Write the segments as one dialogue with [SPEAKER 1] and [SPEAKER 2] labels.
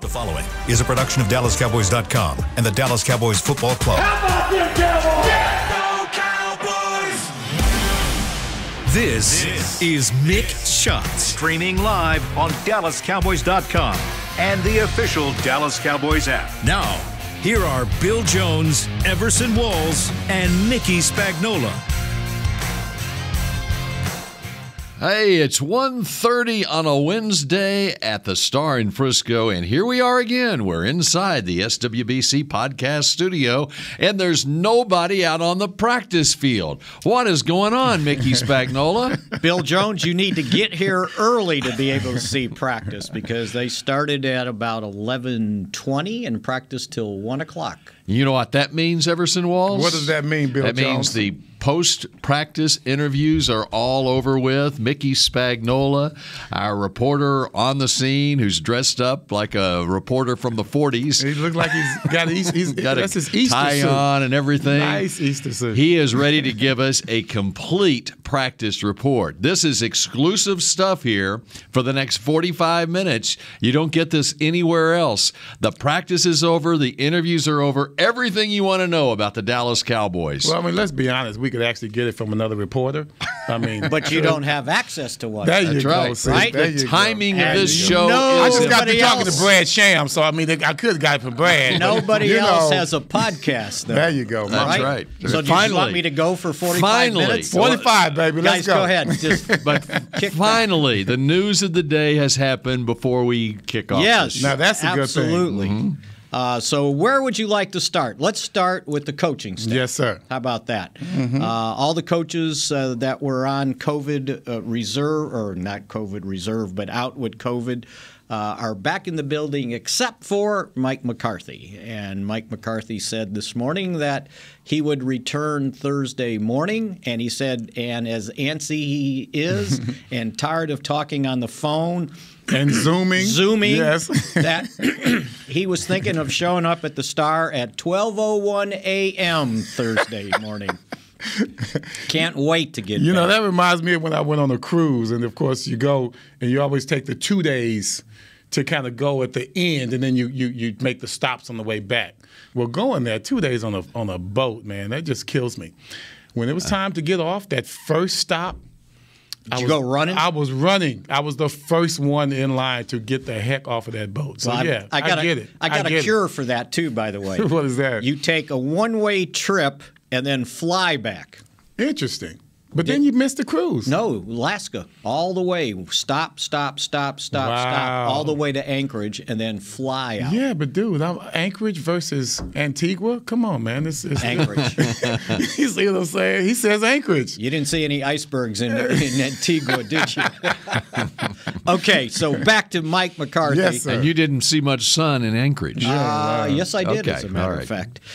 [SPEAKER 1] The following is a production of DallasCowboys.com and the Dallas Cowboys Football Club.
[SPEAKER 2] How about them Cowboys?
[SPEAKER 3] Yeah, go Cowboys!
[SPEAKER 1] This is Mick Shots,
[SPEAKER 4] Streaming live on DallasCowboys.com and the official Dallas Cowboys app.
[SPEAKER 1] Now, here are Bill Jones, Everson Walls, and Mickey Spagnola.
[SPEAKER 5] Hey, it's 1:30 on a Wednesday at the Star in Frisco, and here we are again. We're inside the SWBC podcast studio, and there's nobody out on the practice field. What is going on, Mickey Spagnola?
[SPEAKER 6] Bill Jones, you need to get here early to be able to see practice because they started at about 11:20 and practiced till 1 o'clock.
[SPEAKER 5] You know what that means, Everson Walls?
[SPEAKER 7] What does that mean, Bill Jones?
[SPEAKER 5] That means the post-practice interviews are all over with. Mickey Spagnola, our reporter on the scene, who's dressed up like a reporter from the 40s.
[SPEAKER 7] He looks like he's got that's his Easter
[SPEAKER 5] tie
[SPEAKER 7] suit
[SPEAKER 5] on and everything.
[SPEAKER 7] Nice Easter suit.
[SPEAKER 5] He is ready to give us a complete practice report. This is exclusive stuff here for the next 45 minutes. You don't get this anywhere else. The practice is over. The interviews are over. Everything you want to know about the Dallas Cowboys.
[SPEAKER 7] Well, I mean, let's be honest. We could actually get it from another reporter. I mean,
[SPEAKER 6] but you don't have access to one.
[SPEAKER 7] There you
[SPEAKER 5] That's
[SPEAKER 7] go.
[SPEAKER 5] right.
[SPEAKER 7] See,
[SPEAKER 6] right?
[SPEAKER 7] there
[SPEAKER 5] The
[SPEAKER 7] you
[SPEAKER 5] timing
[SPEAKER 7] go.
[SPEAKER 5] of this show
[SPEAKER 7] I
[SPEAKER 5] is
[SPEAKER 7] just got to
[SPEAKER 6] Nobody
[SPEAKER 7] talking
[SPEAKER 6] else.
[SPEAKER 7] to Brad Sham, so I mean, I could have got it from Brad.
[SPEAKER 6] Nobody else has a podcast, though.
[SPEAKER 7] There you go.
[SPEAKER 5] That's right.
[SPEAKER 6] So do you want me to go for 45 minutes?
[SPEAKER 7] 45, baby. Let's
[SPEAKER 6] Guys, go ahead. Just
[SPEAKER 5] But
[SPEAKER 6] kick
[SPEAKER 5] finally, the news of the day has happened before we kick off.
[SPEAKER 6] Yes,
[SPEAKER 5] this show.
[SPEAKER 7] Now, that's a good thing.
[SPEAKER 6] absolutely. So where would you like to start? Let's start with the coaching staff.
[SPEAKER 7] Yes, sir.
[SPEAKER 6] How about that? All the coaches that were on COVID reserve, or not COVID reserve, but out with COVID, are back in the building except for Mike McCarthy. And Mike McCarthy said this morning that he would return Thursday morning. And he said, and as antsy he is and tired of talking on the phone,
[SPEAKER 7] And zooming. Yes.
[SPEAKER 6] that he was thinking of showing up at the Star at 12:01 a.m. Thursday morning. Can't wait to get
[SPEAKER 7] You know,
[SPEAKER 6] back.
[SPEAKER 7] that reminds me of when I went on a cruise, and of course you go and you always take the 2 days to kind of go at the end, and then you make the stops on the way back. Well, going there 2 days on a boat, man, that just kills me. When it was time to get off, that first stop,
[SPEAKER 6] Did you go running?
[SPEAKER 7] I was running. I was the first one in line to get the heck off of that boat. So,
[SPEAKER 6] Well,
[SPEAKER 7] yeah,
[SPEAKER 6] I
[SPEAKER 7] get it.
[SPEAKER 6] I got a
[SPEAKER 7] get
[SPEAKER 6] cure for that, too, by the way.
[SPEAKER 7] What is that?
[SPEAKER 6] You take a one-way trip and then fly back.
[SPEAKER 7] Interesting. But then you missed the cruise.
[SPEAKER 6] No, Alaska, all the way. Stop,
[SPEAKER 7] Wow.
[SPEAKER 6] all the way to Anchorage, and then fly out.
[SPEAKER 7] Yeah, but dude, Anchorage versus Antigua? Come on, man. It's
[SPEAKER 6] Anchorage.
[SPEAKER 7] You see what I'm saying? He says Anchorage.
[SPEAKER 6] You didn't see any icebergs in Antigua, did you? Okay, so back to Mike McCarthy.
[SPEAKER 7] Yes, sir.
[SPEAKER 5] And you didn't see much sun in Anchorage.
[SPEAKER 6] Yes, I did,
[SPEAKER 5] Okay,
[SPEAKER 6] as a matter
[SPEAKER 5] all
[SPEAKER 6] of
[SPEAKER 5] right.
[SPEAKER 6] fact.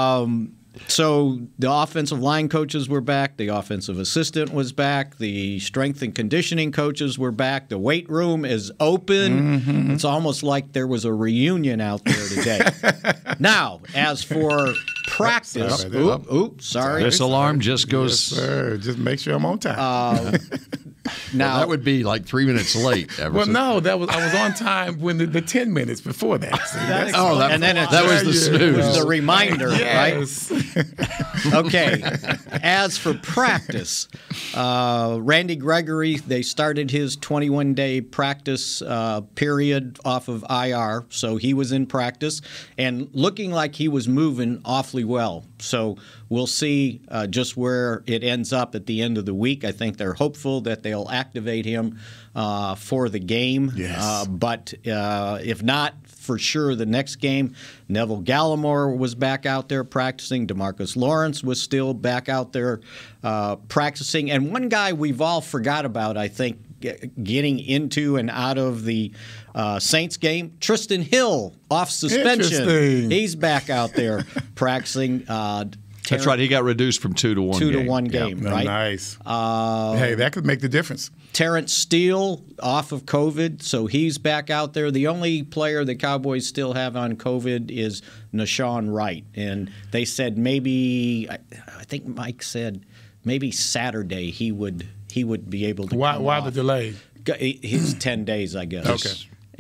[SPEAKER 6] So the offensive line coaches were back. The offensive assistant was back. The strength and conditioning coaches were back. The weight room is open.
[SPEAKER 7] Mm-hmm.
[SPEAKER 6] It's almost like there was a reunion out there today. Now, as for practice, sorry.
[SPEAKER 5] This alarm just
[SPEAKER 7] Yes,
[SPEAKER 5] goes.
[SPEAKER 7] sir. Just make sure I'm on time.
[SPEAKER 6] Now,
[SPEAKER 5] That would be like 3 minutes late.
[SPEAKER 7] Well, no, I was on time when the 10 minutes before that. See, that's-
[SPEAKER 6] and then it's
[SPEAKER 5] that was the
[SPEAKER 7] Yeah,
[SPEAKER 5] snooze.
[SPEAKER 6] it was the reminder, right?
[SPEAKER 7] Yes.
[SPEAKER 6] Okay. As for practice, Randy Gregory, they started his 21-day practice period off of IR, so he was in practice and looking like he was moving awfully well. So we'll see just where it ends up at the end of the week. I think they're hopeful that they'll activate him for the game.
[SPEAKER 7] Yes.
[SPEAKER 6] But if not, for sure the next game, Neville Gallimore was back out there practicing. DeMarcus Lawrence was still back out there practicing. And one guy we've all forgot about, I think, getting into and out of the Saints game, Trysten Hill off suspension.
[SPEAKER 7] Interesting.
[SPEAKER 6] He's back out there practicing.
[SPEAKER 5] That's right. He got reduced from 2 to 1
[SPEAKER 6] 2
[SPEAKER 5] game.
[SPEAKER 6] to 1 game,
[SPEAKER 7] No,
[SPEAKER 6] right?
[SPEAKER 7] nice. Hey, that could make the difference.
[SPEAKER 6] Terence Steele off of COVID, so he's back out there. The only player the Cowboys still have on COVID is Nashawn Wright. And they said maybe, I think Mike said maybe Saturday he would be able to come
[SPEAKER 7] Why
[SPEAKER 6] off.
[SPEAKER 7] the delay?
[SPEAKER 6] His 10 days, I guess.
[SPEAKER 7] Okay.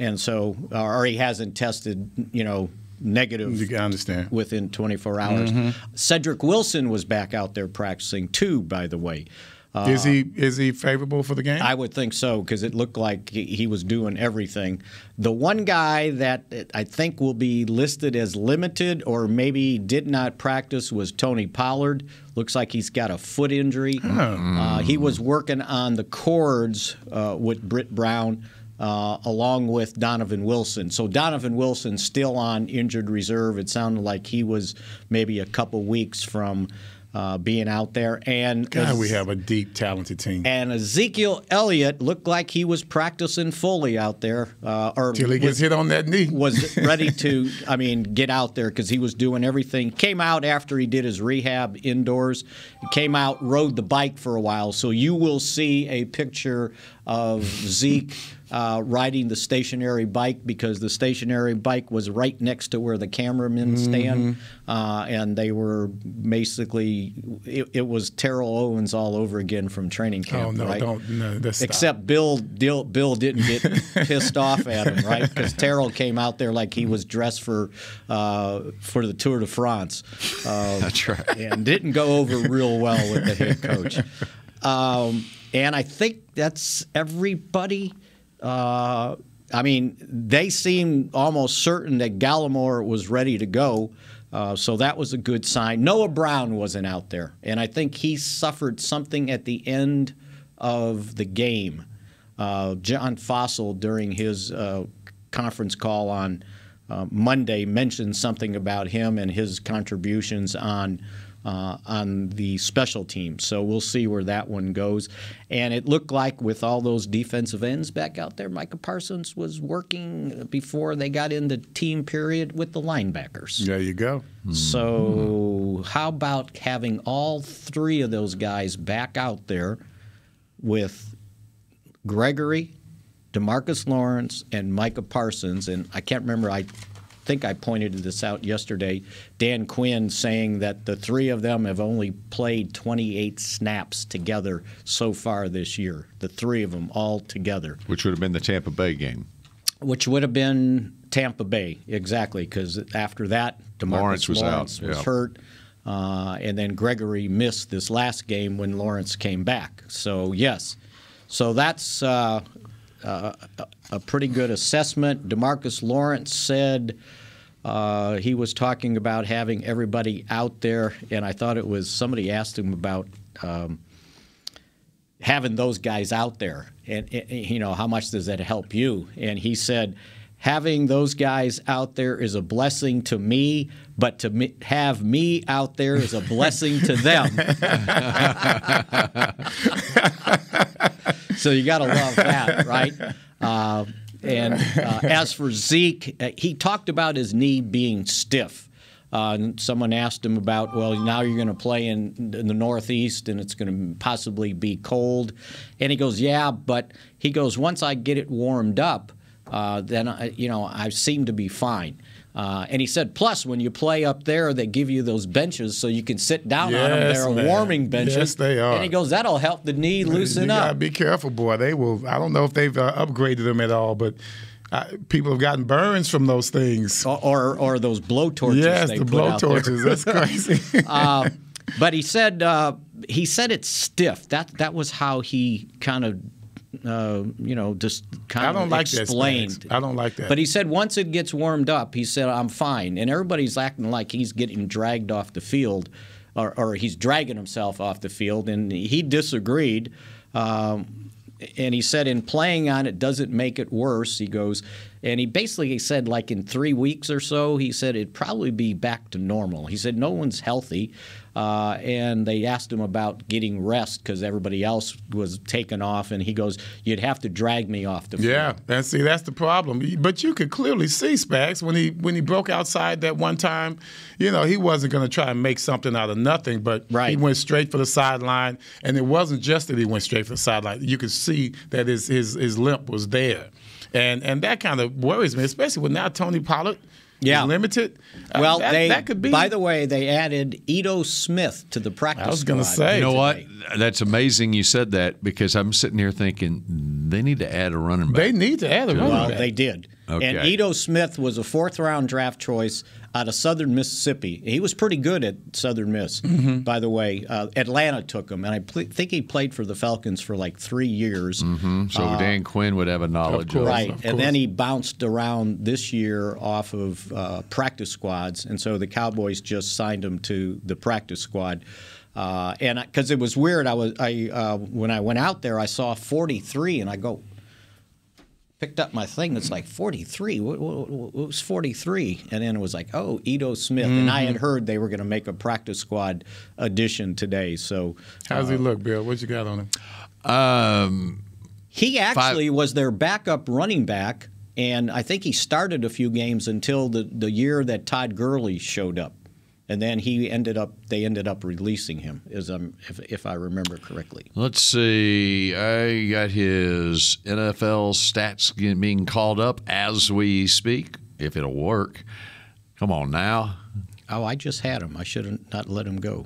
[SPEAKER 6] and so or he hasn't tested, negative.
[SPEAKER 7] You can understand.
[SPEAKER 6] Within 24 hours. Cedrick Wilson was back out there practicing too, by the way.
[SPEAKER 7] Is he favorable for the game?
[SPEAKER 6] I would think so, because it looked like he was doing everything. The one guy that I think will be listed as limited or maybe did not practice was Tony Pollard. Looks like he's got a foot injury. He was working on the cords with Britt Brown along with Donovan Wilson. So Donovan Wilson's still on injured reserve. It sounded like he was maybe a couple weeks from being out there. And
[SPEAKER 7] God, we have a deep, talented team.
[SPEAKER 6] And Ezekiel Elliott looked like he was practicing fully out there.
[SPEAKER 7] Till he gets hit on that knee.
[SPEAKER 6] Was ready to, get out there because he was doing everything. Came out after he did his rehab indoors. Came out, rode the bike for a while. So you will see a picture of Zeke riding the stationary bike, because the stationary bike was right next to where the cameramen stand, and they were basically it was Terrell Owens all over again from training camp.
[SPEAKER 7] Oh no,
[SPEAKER 6] right?
[SPEAKER 7] That's
[SPEAKER 6] Except Bill didn't get pissed off at him, right? Because Terrell came out there like he was dressed for the Tour de France.
[SPEAKER 5] That's right,
[SPEAKER 6] and didn't go over real well with the head coach. And I think that's everybody. They seemed almost certain that Gallimore was ready to go, so that was a good sign. Noah Brown wasn't out there, and I think he suffered something at the end of the game. John Fossil, during his conference call on Monday, mentioned something about him and his contributions on the special teams. So we'll see where that one goes. And it looked like with all those defensive ends back out there, Micah Parsons was working before they got into team period with the linebackers.
[SPEAKER 7] There you go.
[SPEAKER 6] So how about having all three of those guys back out there with Gregory, DeMarcus Lawrence, and Micah Parsons? And I can't remember, I think I pointed this out yesterday, Dan Quinn saying that the three of them have only played 28 snaps together so far this year, the three of them all together.
[SPEAKER 5] which would have been the Tampa Bay game.
[SPEAKER 6] Which would have been Tampa Bay, exactly, because after that, DeMarcus Lawrence was hurt, and then Gregory missed this last game when Lawrence came back. So, yes. So that's a pretty good assessment. DeMarcus Lawrence said he was talking about having everybody out there, and I thought it was somebody asked him about having those guys out there, and how much does that help you? And he said, having those guys out there is a blessing to me, but to have me out there is a blessing to them. So you got to love that, right? And as for Zeke, he talked about his knee being stiff. Someone asked him about, well, now you're going to play in the Northeast and it's going to possibly be cold. And he goes, yeah, but he goes, once I get it warmed up, then I seem to be fine. And he said, plus, when you play up there, they give you those benches so you can sit down on them. They're warming benches.
[SPEAKER 7] Yes, they are.
[SPEAKER 6] And he goes, that'll help the knee loosen up.
[SPEAKER 7] You gotta be careful, boy. They will. I don't know if they've upgraded them at all, but people have gotten burns from those things.
[SPEAKER 6] Or those blowtorches.
[SPEAKER 7] Yes,
[SPEAKER 6] they
[SPEAKER 7] the
[SPEAKER 6] put out
[SPEAKER 7] blowtorches.
[SPEAKER 6] there.
[SPEAKER 7] That's crazy.
[SPEAKER 6] But he said it's stiff. That was how he kind of. Just kind of explained.
[SPEAKER 7] I don't like that.
[SPEAKER 6] But he said once it gets warmed up, he said, I'm fine. And everybody's acting like he's getting dragged off the field or he's dragging himself off the field. And he disagreed. And he said in playing on it doesn't make it worse. He goes, and he basically said like in 3 weeks or so, he said it'd probably be back to normal. He said no one's healthy. And they asked him about getting rest because everybody else was taken off. And he goes, you'd have to drag me off the field.
[SPEAKER 7] Yeah, and see, that's the problem. But you could clearly see, Spags, when he broke outside that one time, he wasn't going to try and make something out of nothing. But he went straight for the sideline. And it wasn't just that he went straight for the sideline. You could see that his limp was there. And that kind of worries me, especially with now Tony Pollard
[SPEAKER 6] Yeah.
[SPEAKER 7] is limited.
[SPEAKER 6] Well,
[SPEAKER 7] that could be.
[SPEAKER 6] By the way, they added Ito Smith to the practice squad.
[SPEAKER 7] I was going to say.
[SPEAKER 5] You know what? That's amazing you said that because I'm sitting here thinking they need to add a running back.
[SPEAKER 7] They need to add a running back.
[SPEAKER 6] Well, they did.
[SPEAKER 5] Okay.
[SPEAKER 6] And Ito Smith was a 4th-round draft choice out of Southern Mississippi. He was pretty good at Southern Miss, by the way. Atlanta took him, and I think he played for the Falcons for like 3 years.
[SPEAKER 5] So Dan Quinn would have a knowledge of
[SPEAKER 6] Right, and then he bounced around this year off of practice squads, and so the Cowboys just signed him to the practice squad. And because it was weird, when I went out there, I saw 43, and I picked up my thing that's like 43. What was 43? And then it was like, oh, Ito Smith. And I had heard they were going to make a practice squad addition today. So
[SPEAKER 7] how's he look, Bill? What you got on him?
[SPEAKER 6] He actually was their backup running back, and I think he started a few games until the year that Todd Gurley showed up. And then they ended up releasing him, if I remember correctly.
[SPEAKER 5] Let's see. I got his NFL stats being called up as we speak, if it'll work. Come on now.
[SPEAKER 6] Oh, I just had him. I should have not let him go.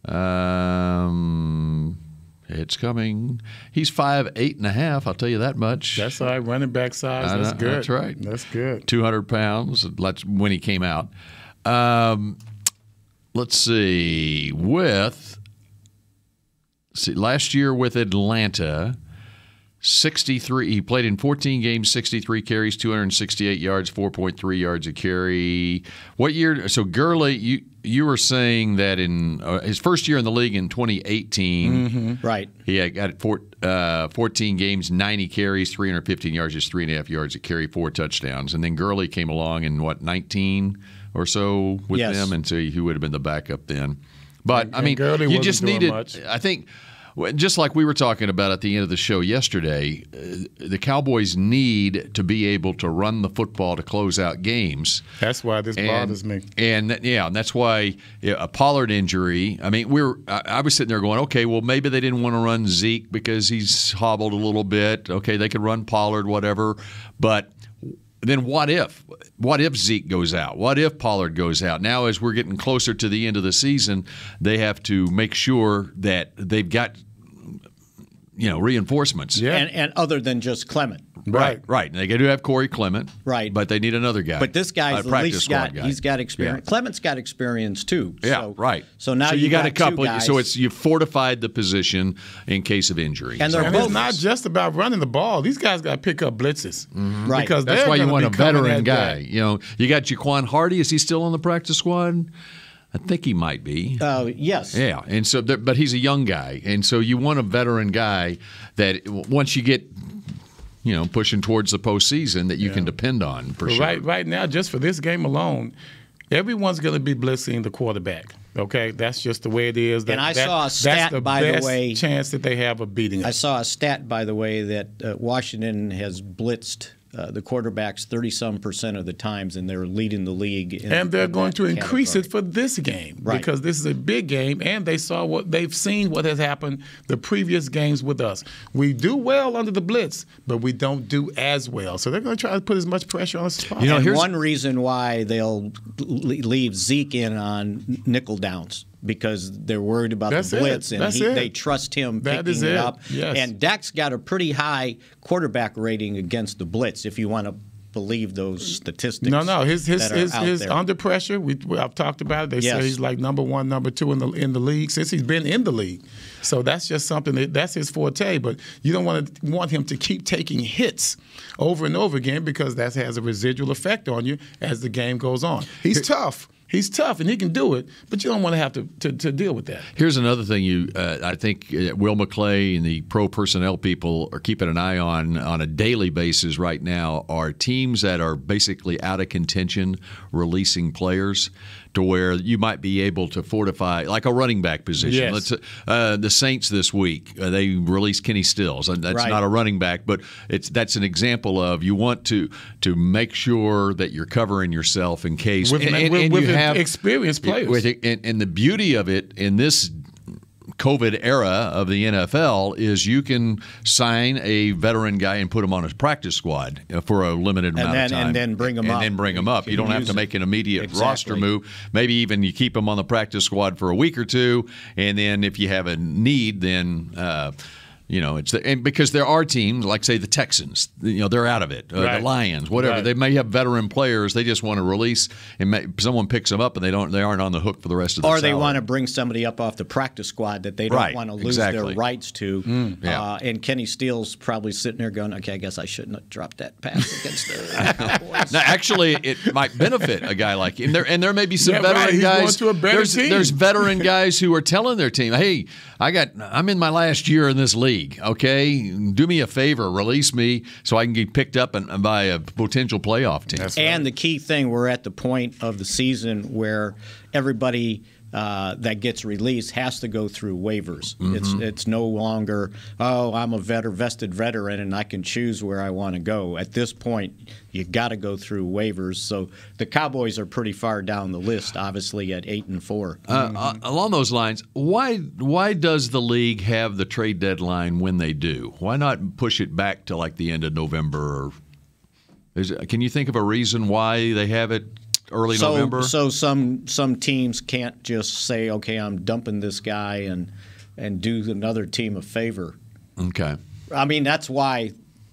[SPEAKER 5] It's coming. He's 5'8.5", I'll tell you that much.
[SPEAKER 7] That's all right. Running back size. That's good.
[SPEAKER 5] That's right.
[SPEAKER 7] That's good.
[SPEAKER 5] 200 pounds. That's when he came out. Let's see. Last year with Atlanta, 63. He played in 14 games, 63 carries, 268 yards, 4.3 yards a carry. What year? So Gurley, you were saying that in his first year in the league in 2018,
[SPEAKER 6] right?
[SPEAKER 5] He got 14 games, 90 carries, 315 yards, just 3.5 yards a carry, 4 touchdowns. And then Gurley came along in 19 or so with them, and so he would have been the backup then. But I mean, you just needed. I think, just like we were talking about at the end of the show yesterday, the Cowboys need to be able to run the football to close out games.
[SPEAKER 7] That's why this bothers me.
[SPEAKER 5] And that's why a Pollard injury. I mean, I was sitting there going, okay, well maybe they didn't want to run Zeke because he's hobbled a little bit. Okay, they could run Pollard, whatever, but. Then what if? What if Zeke goes out? What if Pollard goes out? Now, as we're getting closer to the end of the season, they have to make sure that they've got, reinforcements.
[SPEAKER 6] Yeah. And other than just Clement.
[SPEAKER 5] Right. And they do have Corey Clement.
[SPEAKER 6] Right.
[SPEAKER 5] But they need another guy.
[SPEAKER 6] But this guy's at least he's got experience. Yeah. Clement's got experience too.
[SPEAKER 5] Yeah, right.
[SPEAKER 6] So now
[SPEAKER 5] you got a
[SPEAKER 6] couple.
[SPEAKER 5] So you've fortified the position in case of injury.
[SPEAKER 7] And it's not just about running the ball. These guys got to pick up blitzes.
[SPEAKER 6] Right.
[SPEAKER 7] Because
[SPEAKER 5] that's why you want a veteran guy. You got Jaquan Hardy. Is he still on the practice squad? I think he might be.
[SPEAKER 6] Yes.
[SPEAKER 5] Yeah, and so, but he's a young guy, and so you want a veteran guy that once you get, pushing towards the postseason, that you can depend on for sure.
[SPEAKER 7] Right now, just for this game alone, everyone's going to be blitzing the quarterback. Okay, that's just the way it is.
[SPEAKER 6] Saw a stat, by the way,
[SPEAKER 7] chance that they have of beating us.
[SPEAKER 6] I saw a stat, by the way, that Washington has blitzed the quarterbacks 30-some% of the times, and they're leading the league.
[SPEAKER 7] And they're going to increase it for this game because this is a big game, and they've seen what has happened the previous games with us. We do well under the blitz, but we don't do as well. So they're going to try to put as much pressure on us as possible.
[SPEAKER 6] Here's one reason why they'll leave Zeke in on nickel downs. Because they're worried about the blitz, and they trust him picking it up.
[SPEAKER 7] Yes.
[SPEAKER 6] And Dak's got a pretty high quarterback rating against the blitz, if you want to believe those statistics.
[SPEAKER 7] No, his under pressure. I've talked about it. They say he's like number 1, number 2 in the league since he's been in the league. So that's just something that's his forte. But you don't want him to keep taking hits over and over again because that has a residual effect on you as the game goes on. He's tough. He's tough, and he can do it, but you don't want to have to deal with that.
[SPEAKER 5] Here's another thing I think Will McClay and the pro personnel people are keeping an eye on a daily basis right now are teams that are basically out of contention releasing players to where you might be able to fortify, like a running back position.
[SPEAKER 7] Yes.
[SPEAKER 5] The Saints this week, they released Kenny Stills. That's not a running back, but that's an example of you want to make sure that you're covering yourself in case.
[SPEAKER 7] With
[SPEAKER 5] you have
[SPEAKER 7] experienced players.
[SPEAKER 5] And the beauty of it in this COVID era of the NFL is you can sign a veteran guy and put him on a practice squad for a limited amount of time.
[SPEAKER 6] And then bring him up.
[SPEAKER 5] And then bring him up. You don't have to make an immediate roster move. Maybe even you keep him on the practice squad for a week or two, and then if you have a need, then and because there are teams like, say, the Texans, they're out of it. The Lions, whatever. Right. They may have veteran players. They just want to release, and someone picks them up, and they aren't on the hook for the rest of the
[SPEAKER 6] season. Or
[SPEAKER 5] salary.
[SPEAKER 6] they want to bring somebody up off the practice squad that they don't want to lose their rights to. And Kenny Steele's probably sitting there going, okay, I guess I shouldn't have dropped that pass against the Cowboys.
[SPEAKER 5] Now, actually, it might benefit a guy like him. And there may be some veteran guys.
[SPEAKER 7] Going to a better team.
[SPEAKER 5] There's veteran guys who are telling their team, hey, I'm in my last year in this league. Okay, do me a favor, release me so I can get picked up and by a potential playoff team.
[SPEAKER 6] And the key thing, we're at the point of the season where everybody that gets released has to go through waivers. It's no longer, I'm a vested veteran and I can choose where I want to go. At this point, you got to go through waivers. So the Cowboys are pretty far down the list, obviously at 8-4.
[SPEAKER 5] Along those lines, why does the league have the trade deadline when they do? Why not push it back to like the end of November? Can you think of a reason why they have it early November?
[SPEAKER 6] So some teams can't just say, okay, I'm dumping this guy and do another team a favor.
[SPEAKER 5] Okay.
[SPEAKER 6] I mean, that's why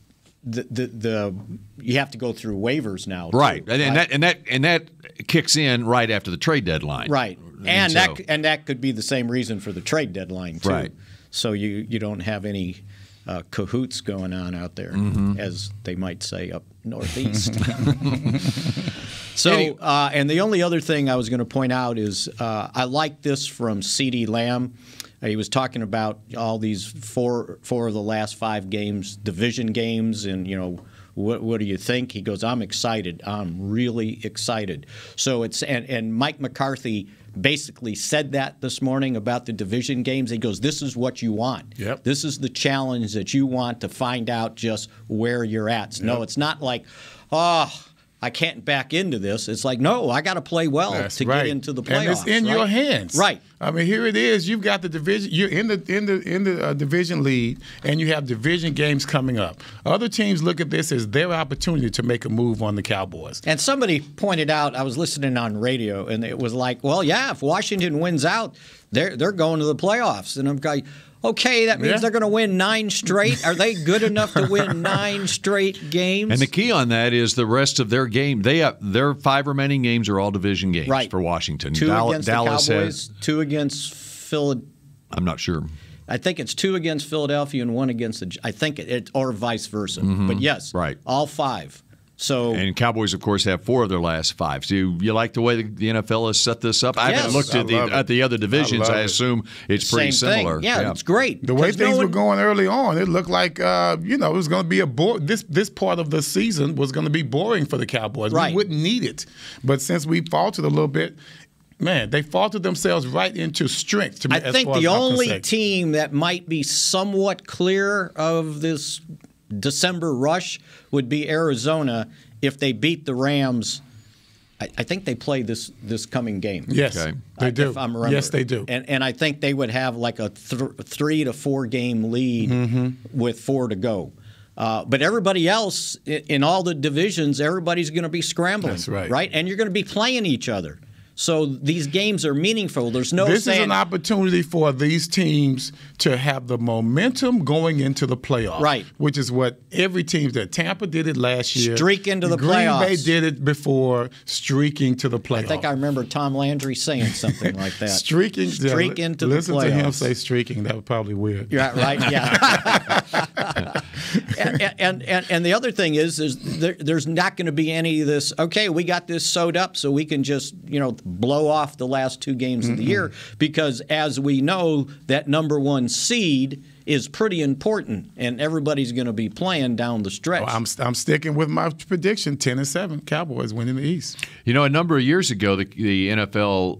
[SPEAKER 6] the you have to go through waivers now.
[SPEAKER 5] Right.
[SPEAKER 6] Too,
[SPEAKER 5] and that kicks in right after the trade deadline.
[SPEAKER 6] Right. And that could be the same reason for the trade deadline too.
[SPEAKER 5] Right.
[SPEAKER 6] So you don't have any cahoots going on out there, as they might say up northeast. So, and the only other thing I was going to point out is I like this from C.D. Lamb. He was talking about all these four of the last 5 games, division games, and what do you think? He goes, I'm excited. I'm really excited. So and Mike McCarthy basically said that this morning about the division games. He goes, this is what you want.
[SPEAKER 7] Yep.
[SPEAKER 6] This is the challenge that you want to find out just where you're at. No, it's not like, I can't back into this. It's like, no, I got to play well get into the playoffs.
[SPEAKER 7] And it's in your hands.
[SPEAKER 6] Right.
[SPEAKER 7] I mean, here it is. You've got the division. You're in the division lead, and you have division games coming up. Other teams look at this as their opportunity to make a move on the Cowboys.
[SPEAKER 6] And somebody pointed out, I was listening on radio, and it was like, well, yeah, if Washington wins out, they're going to the playoffs. And I'm going, okay, that means they're going to win 9 straight. Are they good enough to win 9 straight games?
[SPEAKER 5] And the key on that is the rest of their game. Their 5 remaining games are all division games for Washington.
[SPEAKER 6] 2 against Dallas the Cowboys, 2 against Philadelphia.
[SPEAKER 5] I'm not sure.
[SPEAKER 6] I think it's 2 against Philadelphia and 1 against I think it or vice versa. But yes, all 5. And
[SPEAKER 5] Cowboys, of course, have 4 of their last 5. So you like the way the NFL has set this up? I haven't looked at the other divisions. I assume it's pretty similar.
[SPEAKER 6] Yeah, it's great.
[SPEAKER 7] The way things were going early on, it looked like it was going to be this part of the season was going to be boring for the Cowboys.
[SPEAKER 6] Right.
[SPEAKER 7] We wouldn't need it. But since we faltered a little bit, man, they faltered themselves right into strength.
[SPEAKER 6] I think the only team that might be somewhat clear of this December rush would be Arizona if they beat the Rams. I think they play this coming game.
[SPEAKER 7] Yes, they do.
[SPEAKER 6] If I'm remembering.
[SPEAKER 7] Yes, they do.
[SPEAKER 6] And I think they would have like a 3 to 4 game lead with 4 to go. But everybody else in all the divisions, everybody's going to be scrambling.
[SPEAKER 7] That's right.
[SPEAKER 6] Right? And you're going to be playing each other. So these games are meaningful. There's no
[SPEAKER 7] This
[SPEAKER 6] saying,
[SPEAKER 7] is an opportunity for these teams to have the momentum going into the playoffs.
[SPEAKER 6] Right.
[SPEAKER 7] Which is what every team did. Tampa did it last year.
[SPEAKER 6] Streak into the playoffs.
[SPEAKER 7] Green Bay did it before, streaking to the playoffs.
[SPEAKER 6] I think I remember Tom Landry saying something like that.
[SPEAKER 7] Streak into the playoffs.
[SPEAKER 6] Listen
[SPEAKER 7] to him say streaking. That was probably weird.
[SPEAKER 6] Yeah, right, yeah. and the other thing is there's not going to be any of this, okay, we got this sewed up so we can just, blow off the last 2 games of the year, because as we know, that number 1 seed is pretty important, and everybody's going to be playing down the stretch.
[SPEAKER 7] I'm sticking with my prediction: 10-7, Cowboys winning the East.
[SPEAKER 5] A number of years ago, the NFL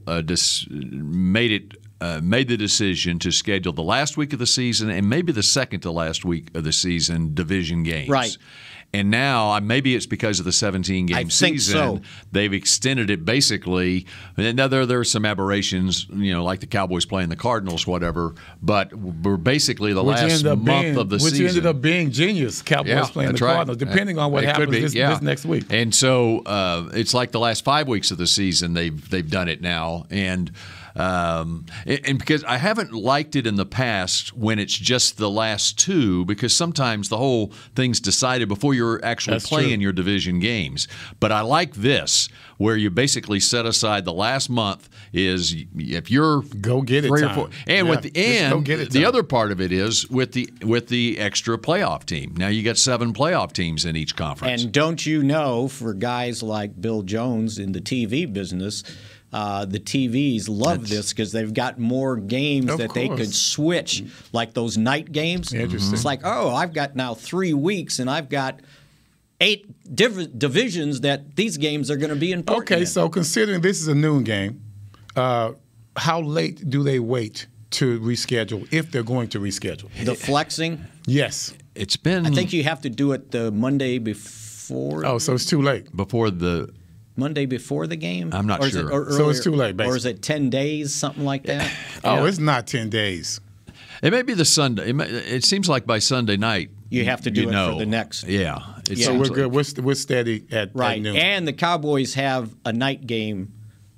[SPEAKER 5] made the decision to schedule the last week of the season and maybe the second to last week of the season division games.
[SPEAKER 6] Right.
[SPEAKER 5] And now, maybe it's because of the 17-game season,
[SPEAKER 6] so.
[SPEAKER 5] They've extended it basically. And now there are some aberrations, like the Cowboys playing the Cardinals, whatever. But we're basically the last month of the season.
[SPEAKER 7] Which ended up being genius, Cowboys playing the Cardinals, depending on what happens this next week.
[SPEAKER 5] And so it's like the last 5 weeks of the season they've done it now. And because I haven't liked it in the past when it's just the last two, because sometimes the whole thing's decided before you're actually playing your division games. But I like this, where you basically set aside the last month is if you're
[SPEAKER 7] go get it
[SPEAKER 5] 3
[SPEAKER 7] time.
[SPEAKER 5] or 4, and the other part of it is with the extra playoff team. Now you got 7 playoff teams in each conference.
[SPEAKER 6] And don't you know, for guys like Bill Jones in the TV business, the TVs love this because they've got more games that they could switch, like those night games.
[SPEAKER 7] Interesting.
[SPEAKER 6] It's like, I've got now 3 weeks, and I've got 8 different divisions that these games are going to be important.
[SPEAKER 7] Okay, so considering this is a noon game, how late do they wait to reschedule if they're going to reschedule?
[SPEAKER 6] The flexing?
[SPEAKER 7] Yes.
[SPEAKER 5] It's been.
[SPEAKER 6] I think you have to do it the Monday before.
[SPEAKER 7] Oh, so it's too late.
[SPEAKER 5] Before the.
[SPEAKER 6] Monday before the game?
[SPEAKER 5] I'm not sure.
[SPEAKER 7] So it's too late, basically.
[SPEAKER 6] Or is it 10 days, something like that?
[SPEAKER 7] It's not 10 days.
[SPEAKER 5] It may be the Sunday. It seems like by Sunday night
[SPEAKER 6] you have to do it for the next.
[SPEAKER 5] Yeah.
[SPEAKER 7] So we're good. We're steady at noon.
[SPEAKER 6] And the Cowboys have a night game.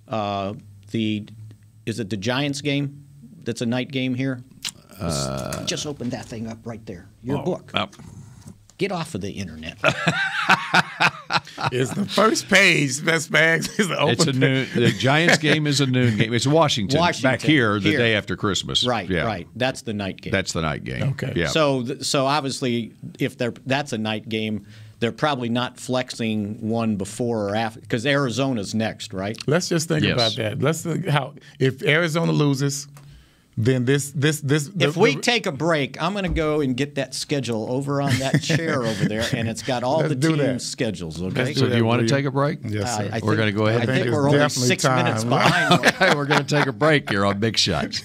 [SPEAKER 6] Is it the Giants game? That's a night game here. Just open that thing up right there. Your book. Get off of the internet.
[SPEAKER 7] It's the first page, Best Bags.
[SPEAKER 5] The Giants game is a noon game. It's Washington back here the day after Christmas.
[SPEAKER 6] Right, right. That's the night game.
[SPEAKER 5] That's the night game.
[SPEAKER 7] Okay.
[SPEAKER 5] Yeah.
[SPEAKER 6] So obviously, if that's a night game, they're probably not flexing one before or after, because Arizona's next, right?
[SPEAKER 7] Let's just think about that. Let's think if Arizona loses. Then this.
[SPEAKER 6] If we take a break, I'm going to go and get that schedule over on that chair over there, and it's got all the team schedules. Okay.
[SPEAKER 5] So, do you want to take a break?
[SPEAKER 7] Yes, sir.
[SPEAKER 5] We're going to go ahead.
[SPEAKER 6] I think we're only 6 minutes behind.
[SPEAKER 5] We're going to take a break here on Big Shots.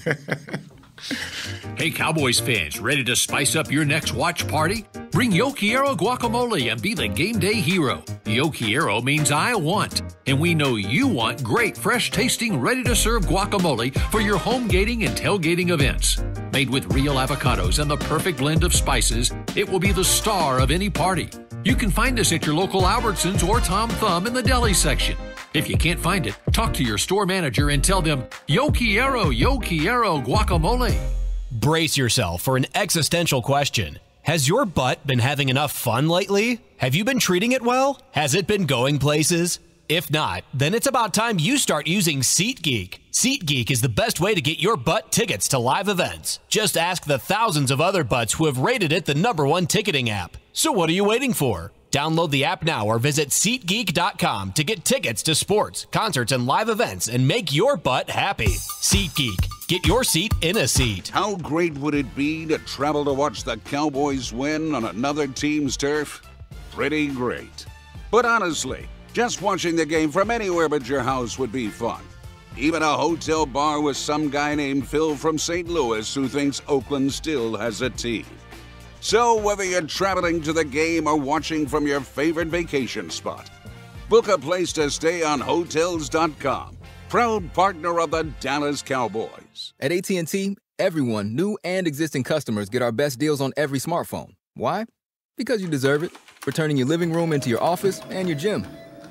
[SPEAKER 1] Hey, Cowboys fans, ready to spice up your next watch party? Bring Yo Quiero guacamole and be the game day hero. Yo Quiero means I want, and we know you want great, fresh-tasting, ready-to-serve guacamole for your home gating and tailgating events. Made with real avocados and the perfect blend of spices, it will be the star of any party. You can find us at your local Albertsons or Tom Thumb in the deli section. If you can't find it, talk to your store manager and tell them, Yo Quiero guacamole.
[SPEAKER 2] Brace yourself for an existential question. Has your butt been having enough fun lately? Have you been treating it well? Has it been going places? If not, then it's about time you start using SeatGeek. SeatGeek is the best way to get your butt tickets to live events. Just ask the thousands of other butts who have rated it the #1 ticketing app. So what are you waiting for? Download the app now or visit SeatGeek.com to get tickets to sports, concerts, and live events and make your butt happy. SeatGeek. Get your seat in a seat.
[SPEAKER 3] How great would it be to travel to watch the Cowboys win on another team's turf? Pretty great. But honestly, just watching the game from anywhere but your house would be fun. Even a hotel bar with some guy named Phil from St. Louis who thinks Oakland still has a team. So whether you're traveling to the game or watching from your favorite vacation spot, book a place to stay on Hotels.com, proud partner of the Dallas Cowboys.
[SPEAKER 8] At AT&T, everyone, new and existing customers, get our best deals on every smartphone. Why? Because you deserve it. For turning your living room into your office and your gym.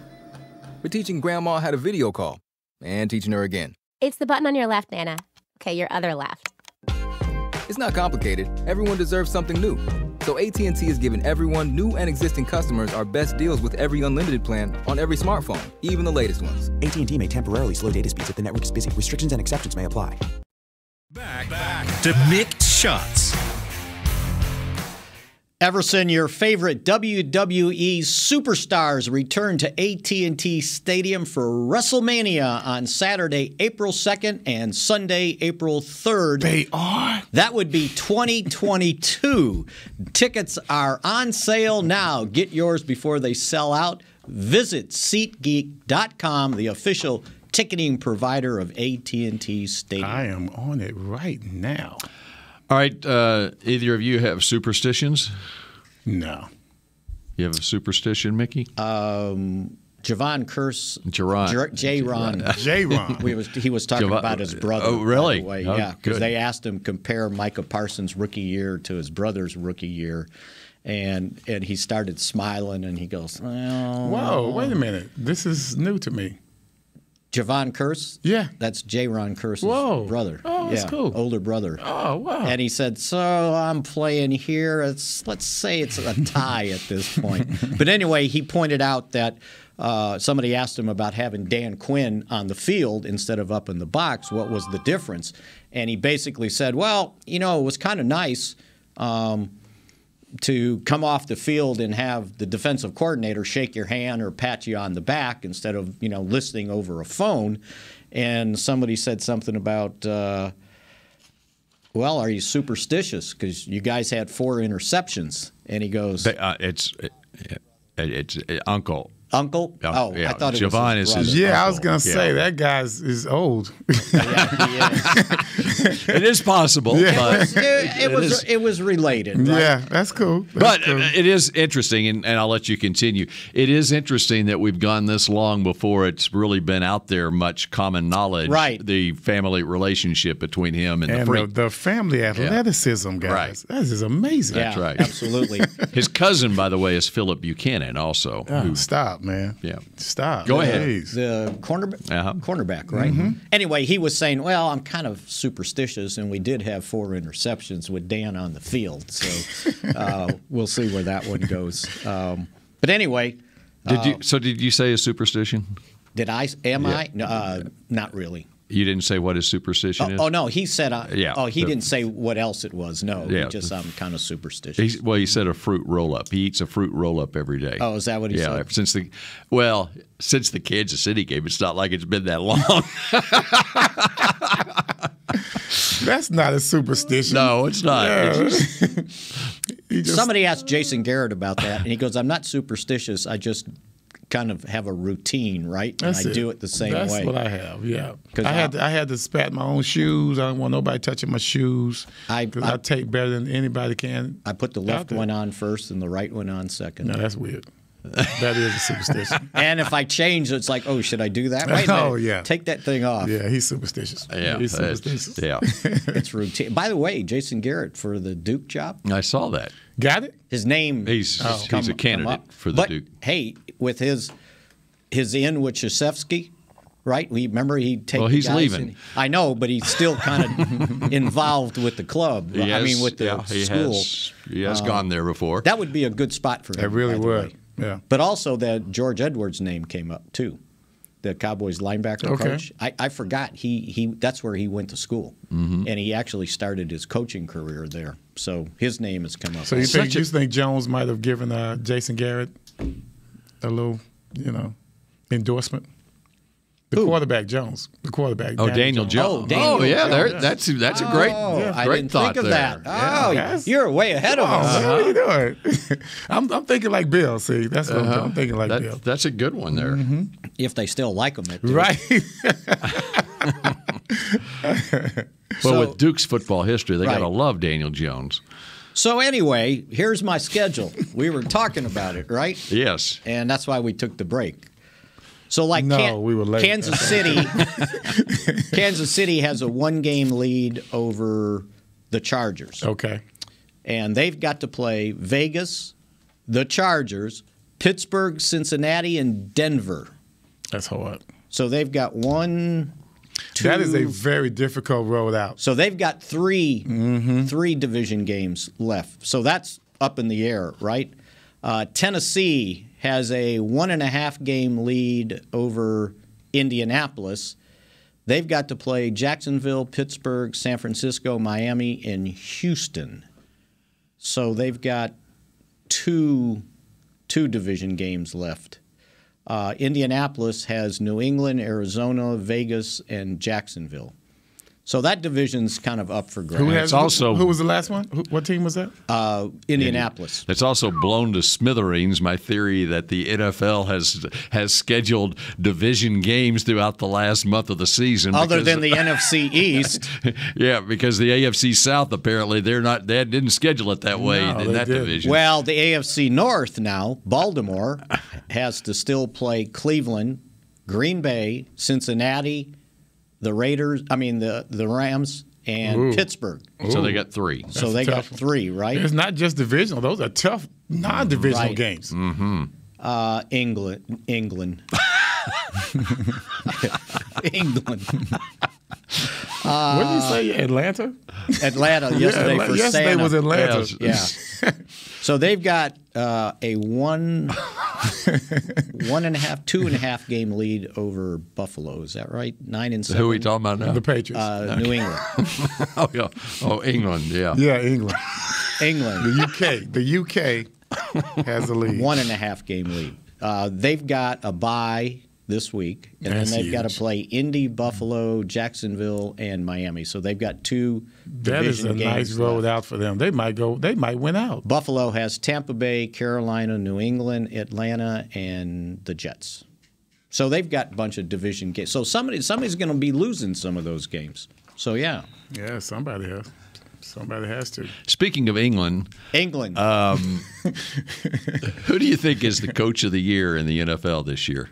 [SPEAKER 8] For teaching Grandma how to video call and teaching her again.
[SPEAKER 9] It's the button on your left, Nana. Okay, your other left.
[SPEAKER 8] It's not complicated. Everyone deserves something new. So AT&T is giving everyone, new and existing customers, our best deals with every unlimited plan on every smartphone, even the latest ones.
[SPEAKER 10] AT&T may temporarily slow data speeds if the network is busy. Restrictions and exceptions may apply.
[SPEAKER 1] Back to Mick Shots.
[SPEAKER 6] Everson, your favorite WWE superstars return to AT&T Stadium for WrestleMania on Saturday, April 2nd and Sunday, April 3rd.
[SPEAKER 7] They are?
[SPEAKER 6] That would be 2022. Tickets are on sale now. Get yours before they sell out. Visit SeatGeek.com, the official ticketing provider of AT&T Stadium.
[SPEAKER 7] I am on it right now.
[SPEAKER 5] All right, either of you have superstitions?
[SPEAKER 7] No.
[SPEAKER 5] You have a superstition, Mickey?
[SPEAKER 6] Javon Curse,
[SPEAKER 5] J-Ron.
[SPEAKER 7] J-Ron.
[SPEAKER 6] He was talking about his brother.
[SPEAKER 5] Oh, really?
[SPEAKER 6] By the way.
[SPEAKER 5] Oh,
[SPEAKER 6] yeah, because
[SPEAKER 5] good.
[SPEAKER 6] they asked him compare Micah Parsons' rookie year to his brother's rookie year, and he started smiling and he goes, well,
[SPEAKER 7] Whoa, wait a minute. This is new to me.
[SPEAKER 6] Javon Curse?
[SPEAKER 7] Yeah.
[SPEAKER 6] That's J-Ron Curse's brother.
[SPEAKER 7] Oh, that's cool.
[SPEAKER 6] Older brother.
[SPEAKER 7] Oh, wow.
[SPEAKER 6] And he said, so I'm playing here. Let's say it's a tie at this point. But anyway, he pointed out that somebody asked him about having Dan Quinn on the field instead of up in the box. What was the difference? And he basically said, well, it was kind of nice to come off the field and have the defensive coordinator shake your hand or pat you on the back instead of, listening over a phone. And somebody said something about, well, are you superstitious? Because you guys had 4 interceptions. And he goes,
[SPEAKER 5] It's Uncle.
[SPEAKER 6] Uncle? Oh,
[SPEAKER 5] yeah.
[SPEAKER 6] I thought it
[SPEAKER 5] Javon
[SPEAKER 6] was
[SPEAKER 5] is
[SPEAKER 6] his
[SPEAKER 5] his
[SPEAKER 6] brother.
[SPEAKER 7] Yeah, I was going to say, that guy's is old.
[SPEAKER 6] Yeah, he is.
[SPEAKER 5] It is possible. Yeah. But
[SPEAKER 6] It was related. Right?
[SPEAKER 7] Yeah, that's cool.
[SPEAKER 5] It is interesting, and I'll let you continue. It is interesting that we've gone this long before it's really been out there much common knowledge.
[SPEAKER 6] Right.
[SPEAKER 5] The family relationship between him and the
[SPEAKER 7] And
[SPEAKER 5] freak.
[SPEAKER 7] the family athleticism, guys.
[SPEAKER 5] Right.
[SPEAKER 7] That is amazing.
[SPEAKER 6] Yeah,
[SPEAKER 5] That's right.
[SPEAKER 6] absolutely.
[SPEAKER 5] His cousin, by the way, is Philip Buchanan also.
[SPEAKER 7] Oh, stop, man.
[SPEAKER 5] Yeah.
[SPEAKER 7] Stop.
[SPEAKER 5] Go ahead.
[SPEAKER 7] Please.
[SPEAKER 6] The cornerback, right?
[SPEAKER 7] Mm-hmm.
[SPEAKER 6] Anyway, he was saying, well, I'm kind of superstitious, and we did have 4 interceptions with Dan on the field. So we'll see where that one goes. But anyway.
[SPEAKER 5] Did you say a superstition?
[SPEAKER 6] Did I? Am I? No, not really.
[SPEAKER 5] You didn't say what his superstition is?
[SPEAKER 6] Oh, no, he said, he didn't say what else it was. No,
[SPEAKER 5] Yeah.
[SPEAKER 6] he just, I'm kind of superstitious.
[SPEAKER 5] He said a fruit roll-up. He eats a fruit roll-up every day.
[SPEAKER 6] Oh, is that what he said?
[SPEAKER 5] Yeah, since the Kansas City game, it's not like it's been that long.
[SPEAKER 7] That's not a superstition.
[SPEAKER 5] No, it's not.
[SPEAKER 7] Yeah.
[SPEAKER 6] Somebody asked Jason Garrett about that, and he goes, I'm not superstitious. I just kind of have a routine, right? And I do it the same way.
[SPEAKER 7] That's what I have, yeah. I had to spat my own shoes. I don't want nobody touching my shoes because I take better than anybody can.
[SPEAKER 6] I put the left one on first and the right one on second.
[SPEAKER 7] No, that's weird. That is a superstition.
[SPEAKER 6] And if I change, it's like, oh, should I do that? Wait a minute.
[SPEAKER 7] Oh, yeah.
[SPEAKER 6] Take that thing off.
[SPEAKER 7] Yeah, he's superstitious.
[SPEAKER 5] Yeah,
[SPEAKER 7] he's superstitious.
[SPEAKER 5] Yeah.
[SPEAKER 6] It's routine. By the way, Jason Garrett for the Duke job.
[SPEAKER 5] I saw that.
[SPEAKER 7] Got it?
[SPEAKER 6] His name.
[SPEAKER 5] He's a candidate for the Duke.
[SPEAKER 6] Hey, with his in with Krzyzewski, right? Remember he'd take.
[SPEAKER 5] Well, he's
[SPEAKER 6] guys
[SPEAKER 5] leaving.
[SPEAKER 6] I know, but he's still kind of involved with the club. With the school.
[SPEAKER 5] He has gone there before.
[SPEAKER 6] That would be a good spot for him.
[SPEAKER 7] It really
[SPEAKER 6] by the
[SPEAKER 7] would.
[SPEAKER 6] way.
[SPEAKER 7] Yeah.
[SPEAKER 6] But also that George Edwards' name came up too, the Cowboys linebacker coach. I forgot he that's where he went to school, and he actually started his coaching career there. So his name has come up.
[SPEAKER 7] So you think Jones might have given Jason Garrett a little, endorsement? The quarterback Jones, the quarterback.
[SPEAKER 5] Oh, Daniel Jones.
[SPEAKER 6] Daniel
[SPEAKER 5] Jones. That's a great,
[SPEAKER 6] I
[SPEAKER 5] great
[SPEAKER 6] didn't
[SPEAKER 5] thought
[SPEAKER 6] think of
[SPEAKER 5] there.
[SPEAKER 6] that. Oh, you're way ahead of us.
[SPEAKER 7] What are you doing? I'm thinking like Bill. See, that's what I'm thinking like Bill.
[SPEAKER 5] That's a good one there.
[SPEAKER 6] If they still like him at Duke.
[SPEAKER 7] Right.
[SPEAKER 5] Well, with Duke's football history, they got to love Daniel Jones.
[SPEAKER 6] So anyway, here's my schedule. We were talking about it, right?
[SPEAKER 5] Yes.
[SPEAKER 6] And that's why we took the break. So like
[SPEAKER 7] we were late.
[SPEAKER 6] Kansas City has a 1-game lead over the Chargers.
[SPEAKER 7] Okay.
[SPEAKER 6] And they've got to play Vegas, the Chargers, Pittsburgh, Cincinnati, and Denver.
[SPEAKER 7] That's hard.
[SPEAKER 6] So they've got 1, 2.
[SPEAKER 7] That is a very difficult road out.
[SPEAKER 6] So they've got 3 division games left. So that's up in the air, right? Tennessee has a 1.5-game lead over Indianapolis. They've got to play Jacksonville, Pittsburgh, San Francisco, Miami, and Houston. So they've got two division games left. Indianapolis has New England, Arizona, Vegas, and Jacksonville. So that division's kind of up for grabs.
[SPEAKER 7] Who was the last one? What team was that?
[SPEAKER 6] Indianapolis.
[SPEAKER 5] It's also blown to smithereens my theory that the NFL has scheduled division games throughout the last month of the season.
[SPEAKER 6] Other than the NFC East.
[SPEAKER 5] Yeah, because the AFC South, apparently, they didn't schedule it that way in that division.
[SPEAKER 6] Well, the AFC North now, Baltimore, has to still play Cleveland, Green Bay, Cincinnati, the Rams, and Pittsburgh.
[SPEAKER 5] So they got 3.
[SPEAKER 6] So they got 3, right?
[SPEAKER 7] It's not just divisional. Those are tough non-divisional games.
[SPEAKER 5] Mm-hmm.
[SPEAKER 6] England. England.
[SPEAKER 7] What did you say? Atlanta?
[SPEAKER 6] Atlanta yesterday for
[SPEAKER 7] yesterday
[SPEAKER 6] Santa.
[SPEAKER 7] was Atlanta.
[SPEAKER 6] Yeah. So they've got a 1.5, 2.5 game lead over Buffalo. Is that right? 9-7.
[SPEAKER 5] Who are we talking about now?
[SPEAKER 7] The Patriots.
[SPEAKER 6] New England.
[SPEAKER 5] Oh, yeah. Oh, England, yeah.
[SPEAKER 7] Yeah, England.
[SPEAKER 6] England.
[SPEAKER 7] The UK has the lead.
[SPEAKER 6] 1.5 game lead. They've got a bye this week, and then they've got to play Indy, Buffalo, Jacksonville, and Miami. So they've got 2
[SPEAKER 7] That is a
[SPEAKER 6] division
[SPEAKER 7] nice
[SPEAKER 6] games
[SPEAKER 7] road
[SPEAKER 6] left.
[SPEAKER 7] out for them. They might win out.
[SPEAKER 6] Buffalo has Tampa Bay, Carolina, New England, Atlanta, and the Jets. So they've got a bunch of division games. So somebody's going to be losing some of those games. So yeah.
[SPEAKER 7] Yeah, somebody has. Somebody has to.
[SPEAKER 5] Speaking of England. Who do you think is the coach of the year in the NFL this year?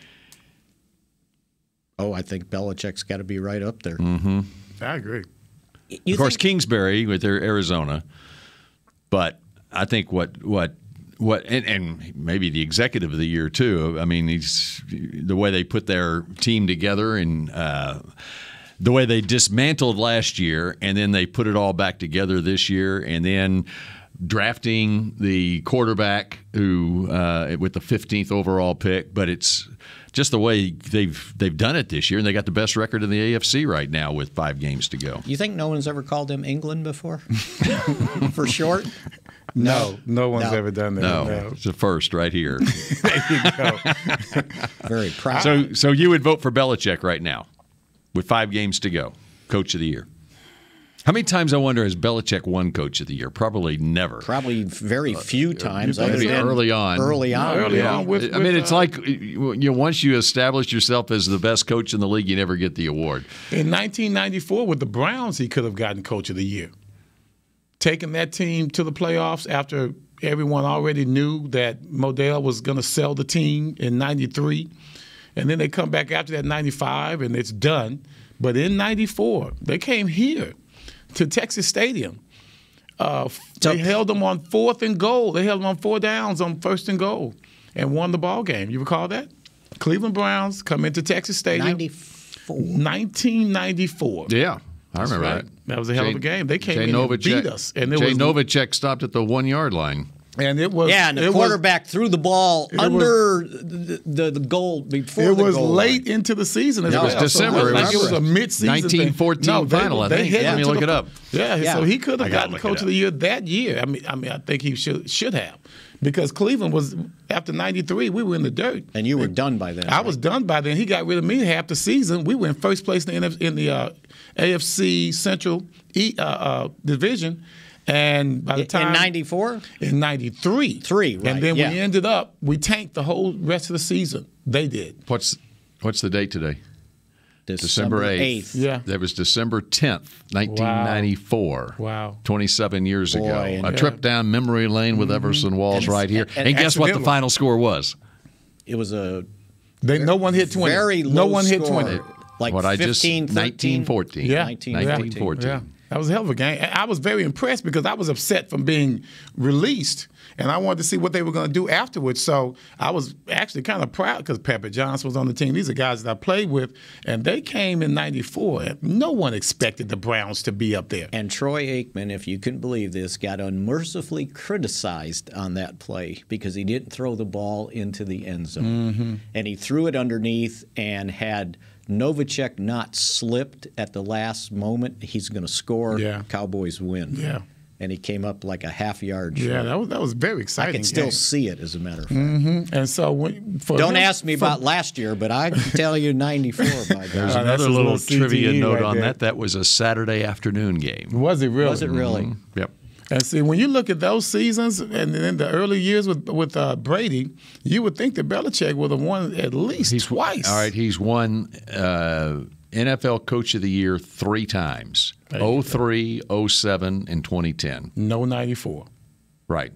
[SPEAKER 6] Oh, I think Belichick's got to be right up there.
[SPEAKER 5] Mm-hmm.
[SPEAKER 7] I agree.
[SPEAKER 5] Of course, Kingsbury with their Arizona, but I think what and maybe the executive of the year too. I mean, the way they put their team together and the way they dismantled last year, and then they put it all back together this year, and then drafting the quarterback who with the 15th overall pick, but it's just the way they've done it this year, and they got the best record in the AFC right now with 5 games to go.
[SPEAKER 6] You think no one's ever called them England before? For short?
[SPEAKER 7] No one's ever done that.
[SPEAKER 5] No, it's the first right here.
[SPEAKER 7] There you go.
[SPEAKER 6] Very proud.
[SPEAKER 5] So you would vote for Belichick right now with 5 games to go, Coach of the Year. How many times, I wonder, has Belichick won Coach of the Year? Probably never.
[SPEAKER 6] Probably very few times.
[SPEAKER 5] Maybe early on.
[SPEAKER 6] Early on.
[SPEAKER 5] It's like once you establish yourself as the best coach in the league, you never get the award.
[SPEAKER 7] In 1994, with the Browns, he could have gotten Coach of the Year. Taking that team to the playoffs after everyone already knew that Modell was going to sell the team in 93. And then they come back after that 95, and it's done. But in 94, they came here to Texas Stadium. They held them on 4th and goal. They held them on 4 downs on 1st and goal and won the ball game. You recall that? Cleveland Browns come into Texas Stadium. 1994.
[SPEAKER 5] Yeah, I remember that.
[SPEAKER 7] That was a hell of a game. They came in and beat us. And
[SPEAKER 5] Novacek stopped at the 1-yard line.
[SPEAKER 7] And it was
[SPEAKER 6] the quarterback threw the ball under the goal before the goal.
[SPEAKER 7] It was late into the season as well.
[SPEAKER 5] It was December.
[SPEAKER 7] It was a mid-season
[SPEAKER 5] 1914 final, I think. Let me look it up.
[SPEAKER 7] Yeah, so he could have gotten Coach of the Year that year. I mean, I think he should have. Because Cleveland was, after 93, we were in the dirt.
[SPEAKER 6] And you were done by then.
[SPEAKER 7] I was done by then. He got rid of me half the season. We were in first place in the AFC Central division. And by the time
[SPEAKER 6] in 94?
[SPEAKER 7] In 93.
[SPEAKER 6] Right.
[SPEAKER 7] And then we tanked the whole rest of the season. They did.
[SPEAKER 5] What's the date today?
[SPEAKER 6] December 8th.
[SPEAKER 7] Yeah.
[SPEAKER 5] That was December 10th, 1994.
[SPEAKER 7] Wow.
[SPEAKER 5] 27 years ago. A trip down memory lane with Everson Walls right here. And guess what the final score was?
[SPEAKER 6] It was no
[SPEAKER 7] one hit 20.
[SPEAKER 6] Very low
[SPEAKER 7] no one hit
[SPEAKER 6] score.
[SPEAKER 7] 20.
[SPEAKER 6] Like
[SPEAKER 5] what
[SPEAKER 6] 15,
[SPEAKER 5] 1914.
[SPEAKER 7] Yeah.
[SPEAKER 5] 1914.
[SPEAKER 7] Yeah. That was a hell of a game. I was very impressed because I was upset from being released, and I wanted to see what they were going to do afterwards. So I was actually kind of proud because Pepper Johnson was on the team. These are guys that I played with, and they came in 94. And no one expected the Browns to be up there.
[SPEAKER 6] And Troy Aikman, if you can believe this, got unmercifully criticized on that play because he didn't throw the ball into the end zone.
[SPEAKER 7] Mm-hmm.
[SPEAKER 6] And he threw it underneath and had Novacek not slipped at the last moment, he's going to score.
[SPEAKER 7] Yeah.
[SPEAKER 6] Cowboys win.
[SPEAKER 7] Yeah.
[SPEAKER 6] and he came up like a half yard short.
[SPEAKER 7] Yeah, that was very exciting.
[SPEAKER 6] I can still see it, as a matter of fact.
[SPEAKER 7] And so
[SPEAKER 6] don't ask me about last year, but I can tell you 94. By
[SPEAKER 5] There's another little trivia note on that. That was a Saturday afternoon game.
[SPEAKER 7] Was it really?
[SPEAKER 6] Was it really?
[SPEAKER 5] Yep.
[SPEAKER 7] And see, when you look at those seasons and then the early years with Brady, you would think that Belichick would have won at least twice.
[SPEAKER 5] All right, he's won NFL Coach of the Year 3 times: 03, 07, and 2010.
[SPEAKER 7] No 94.
[SPEAKER 5] Right.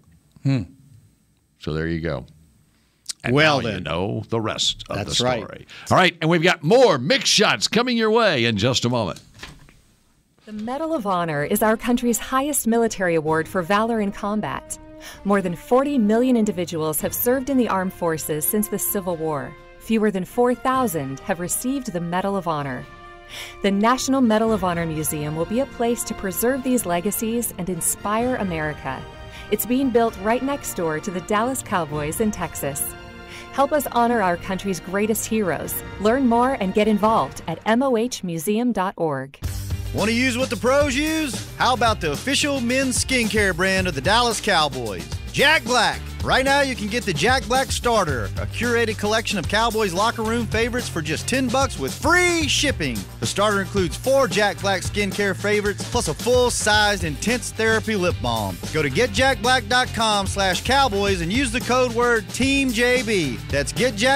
[SPEAKER 5] So there you go. And
[SPEAKER 6] well,
[SPEAKER 5] now
[SPEAKER 6] then.
[SPEAKER 5] you know the rest of the
[SPEAKER 6] That's
[SPEAKER 5] story.
[SPEAKER 6] right.
[SPEAKER 5] All right, and we've got more mixed shots coming your way in just a moment.
[SPEAKER 11] The Medal of Honor is our country's highest military award for valor in combat. More than 40 million individuals have served in the armed forces since the Civil War. Fewer than 4,000 have received the Medal of Honor. The National Medal of Honor Museum will be a place to preserve these legacies and inspire America. It's being built right next door to the Dallas Cowboys in Texas. Help us honor our country's greatest heroes. Learn more and get involved at mohmuseum.org.
[SPEAKER 12] Want to use what the pros use? How about the official men's skincare brand of the Dallas Cowboys, Jack Black? Right now you can get the Jack Black Starter, a curated collection of Cowboys locker room favorites for just $10 with free shipping. The starter includes 4 Jack Black skincare favorites plus a full-sized intense therapy lip balm. Go to getjackblack.com/Cowboys and use the code word TEAMJB. That's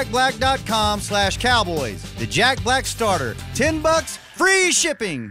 [SPEAKER 12] getjackblack.com/Cowboys. The Jack Black Starter, $10, free shipping.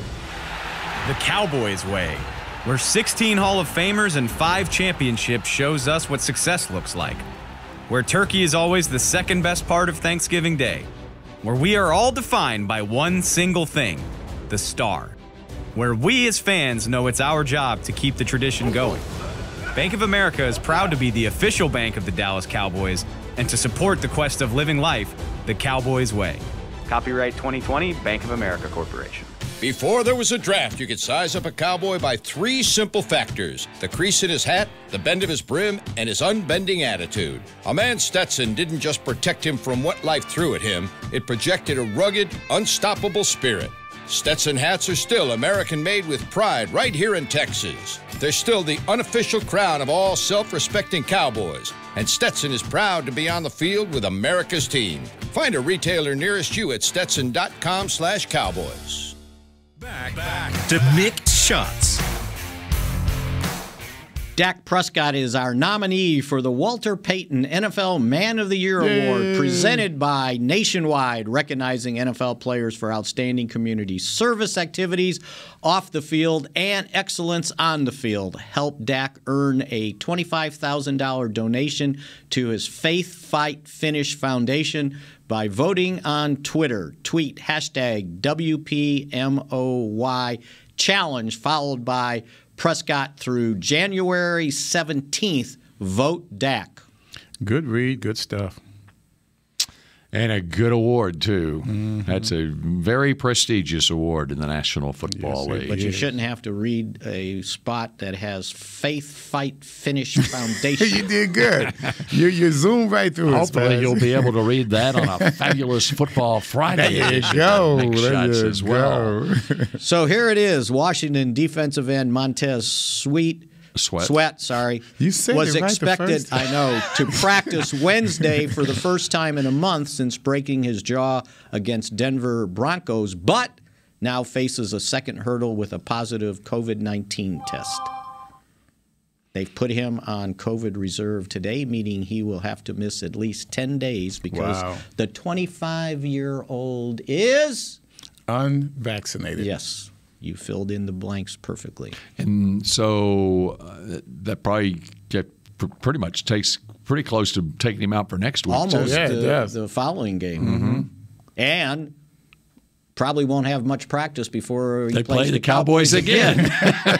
[SPEAKER 13] The Cowboys way, where 16 Hall of Famers and 5 championships shows us what success looks like. Where turkey is always the second best part of Thanksgiving Day. Where we are all defined by one single thing, the star. Where we as fans know it's our job to keep the tradition going. Bank of America is proud to be the official bank of the Dallas Cowboys and to support the quest of living life the Cowboys way. Copyright 2020, Bank of America Corporation.
[SPEAKER 14] Before there was a draft, you could size up a cowboy by 3 simple factors: the crease in his hat, the bend of his brim, and his unbending attitude. A man's Stetson didn't just protect him from what life threw at him, it projected a rugged, unstoppable spirit. Stetson hats are still American-made with pride right here in Texas. They're still the unofficial crown of all self-respecting cowboys, and Stetson is proud to be on the field with America's team. Find a retailer nearest you at stetson.com/cowboys.
[SPEAKER 4] Back to mixed shots.
[SPEAKER 6] Dak Prescott is our nominee for the Walter Payton NFL Man of the Year Award, presented by Nationwide, recognizing NFL players for outstanding community service activities off the field and excellence on the field. Help Dak earn a $25,000 donation to his Faith Fight Finish Foundation by voting on Twitter. Tweet hashtag WPMOY challenge followed by Prescott through January 17th. Vote Dak.
[SPEAKER 7] Good read, good stuff.
[SPEAKER 5] And a good award, too. That's a very prestigious award in the National Football League.
[SPEAKER 6] But you shouldn't have to read a spot that has Faith Fight Finish Foundation.
[SPEAKER 7] You did good. You zoomed right through it.
[SPEAKER 5] Hopefully you'll be able to read that on a fabulous Football Friday.
[SPEAKER 7] There you go.
[SPEAKER 5] Shots as well.
[SPEAKER 6] So here it is. Washington defensive end Montez Sweat,
[SPEAKER 7] You said
[SPEAKER 6] was
[SPEAKER 7] it right
[SPEAKER 6] expected,
[SPEAKER 7] the first time.
[SPEAKER 6] I know, to practice Wednesday for the first time in a month since breaking his jaw against Denver Broncos, but now faces a second hurdle with a positive COVID-19 test. They've put him on COVID reserve today, meaning he will have to miss at least 10 days because the 25-year-old is
[SPEAKER 7] unvaccinated.
[SPEAKER 6] Yes. You filled in the blanks perfectly.
[SPEAKER 5] And so that probably pretty much takes pretty close to taking him out for next week.
[SPEAKER 6] Almost
[SPEAKER 5] too.
[SPEAKER 6] the following game. And probably won't have much practice before he plays
[SPEAKER 5] the Cowboys again.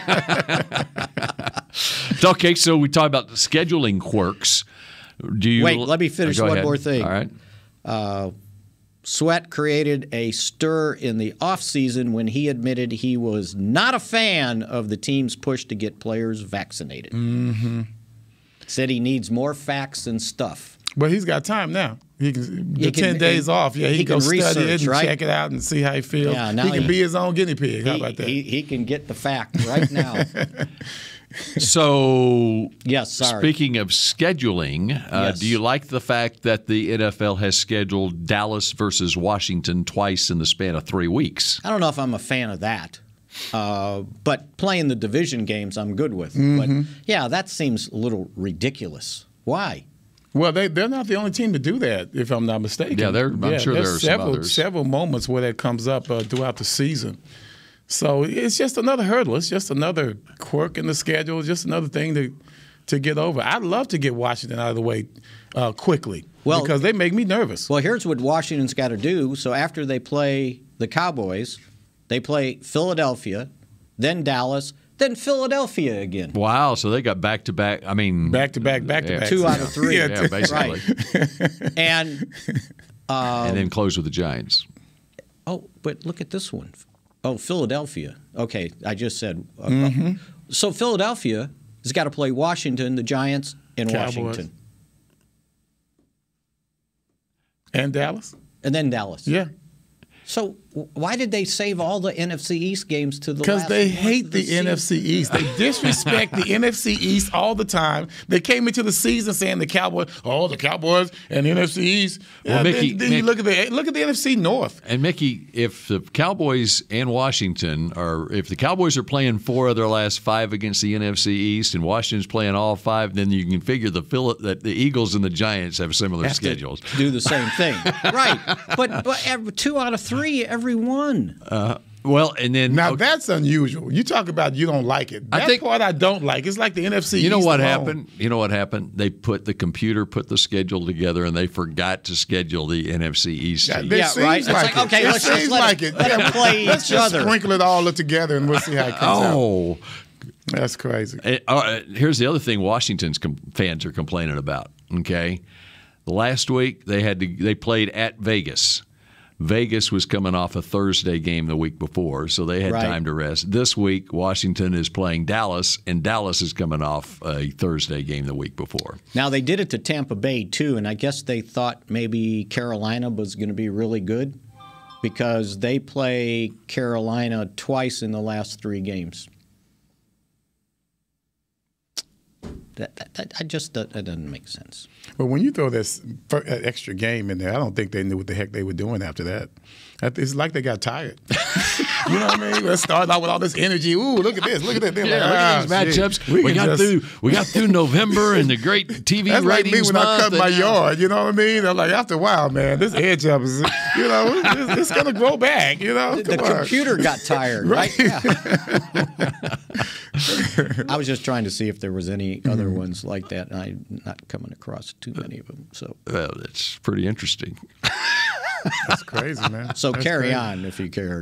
[SPEAKER 5] Okay, so we talked about the scheduling quirks.
[SPEAKER 6] Wait, let me finish one more thing.
[SPEAKER 5] All right.
[SPEAKER 6] Sweat created a stir in the offseason when he admitted he was not a fan of the team's push to get players vaccinated. Said he needs more facts and stuff.
[SPEAKER 7] But he's got time now. He can 10 days off. Yeah, he can go study it and check it out and see how he feels. Yeah, he can be his own guinea pig. How about that?
[SPEAKER 6] He can get the fact right now.
[SPEAKER 5] So,
[SPEAKER 6] yes, sorry.
[SPEAKER 5] Speaking of scheduling, do you like the fact that the NFL has scheduled Dallas versus Washington twice in the span of 3 weeks?
[SPEAKER 6] I don't know if I'm a fan of that. But playing the division games, I'm good with.
[SPEAKER 7] Mm-hmm.
[SPEAKER 6] But, yeah, that seems a little ridiculous. Why?
[SPEAKER 7] Well, they're not the only team to do that, if I'm not mistaken.
[SPEAKER 5] Yeah, I'm sure there are some others.
[SPEAKER 7] Several moments where that comes up throughout the season. So it's just another hurdle. It's just another quirk in the schedule, just another thing to get over. I'd love to get Washington out of the way quickly because they make me nervous.
[SPEAKER 6] Well, here's what Washington's got to do. So after they play the Cowboys, they play Philadelphia, then Dallas, then Philadelphia again.
[SPEAKER 5] Wow, so they got back-to-back. I mean,
[SPEAKER 7] back-to-back.
[SPEAKER 6] 2 out of 3.
[SPEAKER 5] Yeah, basically.
[SPEAKER 6] Right. And
[SPEAKER 5] then close with the Giants.
[SPEAKER 6] Oh, but look at this one. Oh, Philadelphia. Okay, I just said. So Philadelphia has got to play Washington, the Giants, and
[SPEAKER 7] Cowboys.
[SPEAKER 6] Washington.
[SPEAKER 7] And Dallas?
[SPEAKER 6] And then Dallas.
[SPEAKER 7] Yeah.
[SPEAKER 6] So why did they save all the NFC East games to the last?
[SPEAKER 7] Because they hate the NFC East. They disrespect the NFC East all the time. They came into the season saying the Cowboys and the NFC East.
[SPEAKER 5] Well, Mickey,
[SPEAKER 7] then you look at the NFC North.
[SPEAKER 5] And Mickey, if the Cowboys and Washington if the Cowboys are playing 4 of their last 5 against the NFC East and Washington's playing all 5, then you can figure that the Eagles and the Giants have similar schedules.
[SPEAKER 6] Do the same thing, right? But 2 out of 3. Every one.
[SPEAKER 5] Well, and then
[SPEAKER 7] that's unusual. You talk about you don't like it. That part I don't like. It's like the NFC.
[SPEAKER 5] You know
[SPEAKER 7] East
[SPEAKER 5] what
[SPEAKER 7] alone.
[SPEAKER 5] happened? You know what happened? The computer put the schedule together, and they forgot to schedule the NFC East.
[SPEAKER 7] Right.
[SPEAKER 6] Okay, let's just let them play
[SPEAKER 7] let's
[SPEAKER 6] each other.
[SPEAKER 7] Sprinkle it all together, and we'll see how it comes out.
[SPEAKER 5] Oh,
[SPEAKER 7] that's crazy.
[SPEAKER 5] Here's the other thing Washington's fans are complaining about. Okay, last week they played at Vegas. Vegas was coming off a Thursday game the week before, so they had time to rest. This week, Washington is playing Dallas, and Dallas is coming off a Thursday game the week before.
[SPEAKER 6] Now, they did it to Tampa Bay, too, and I guess they thought maybe Carolina was going to be really good because they play Carolina twice in the last 3 games. That doesn't make sense.
[SPEAKER 7] But when you throw this extra game in there, I don't think they knew what the heck they were doing after that. It's like they got tired. You know what I mean? Let's start out with all this energy. Ooh, look at this. Look at that.
[SPEAKER 5] Look at these matchups. We got through November and the great TV
[SPEAKER 7] that's
[SPEAKER 5] ratings.
[SPEAKER 7] Like me when I cut my yard. You know what I mean? I'm like, after a while, man, this edge up is, it's going to grow back. You know,
[SPEAKER 6] the computer got tired, right? Yeah. I was just trying to see if there was any other ones like that, and I'm not coming across too many of them. So,
[SPEAKER 5] well, it's pretty interesting.
[SPEAKER 7] That's crazy, man.
[SPEAKER 6] So
[SPEAKER 7] that's
[SPEAKER 6] carry
[SPEAKER 7] crazy.
[SPEAKER 6] on if you care,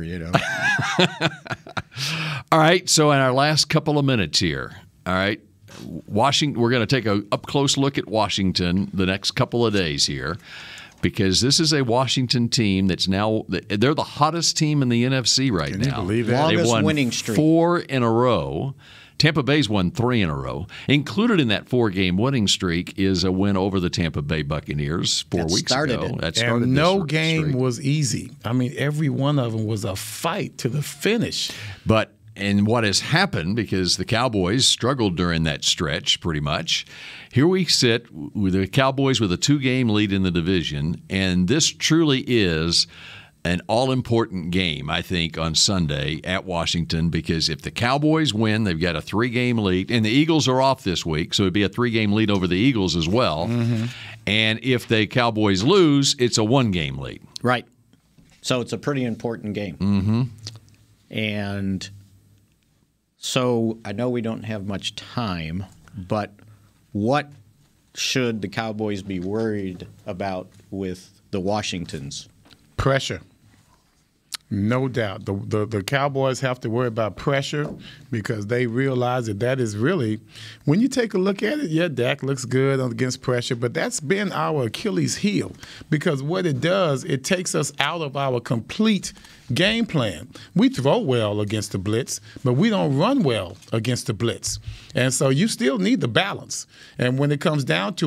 [SPEAKER 5] All right. So in our last couple of minutes here, all right, Washington. We're going to take a up close look at Washington the next couple of days here, because this is a Washington team they're the hottest team in the NFC right now.
[SPEAKER 7] Can you believe that?
[SPEAKER 6] Longest
[SPEAKER 5] They've won
[SPEAKER 6] winning streak.
[SPEAKER 5] 4 in a row. Tampa Bay's won 3 in a row. Included in that 4-game winning streak is a win over the Tampa Bay Buccaneers 4 weeks ago. That started
[SPEAKER 7] and no
[SPEAKER 5] this
[SPEAKER 7] game
[SPEAKER 5] streak.
[SPEAKER 7] was easy. I mean, every one of them was a fight to the finish.
[SPEAKER 5] And what has happened, because the Cowboys struggled during that stretch pretty much, here we sit with the Cowboys with a 2-game lead in the division, and this truly is an all-important game, I think, on Sunday at Washington, because if the Cowboys win, they've got a 3-game lead, and the Eagles are off this week, so it'd be a 3-game lead over the Eagles as well. Mm-hmm. And if the Cowboys lose, it's a 1-game lead.
[SPEAKER 6] Right. So it's a pretty important game.
[SPEAKER 5] Mm-hmm.
[SPEAKER 6] And so I know we don't have much time, but what should the Cowboys be worried about with the Washingtons?
[SPEAKER 7] Pressure. No doubt. The Cowboys have to worry about pressure because they realize that is really, when you take a look at it, yeah, Dak looks good against pressure, but that's been our Achilles heel because what it does, it takes us out of our complete game plan. We throw well against the blitz, but we don't run well against the blitz. And so you still need the balance. And when it comes down to it,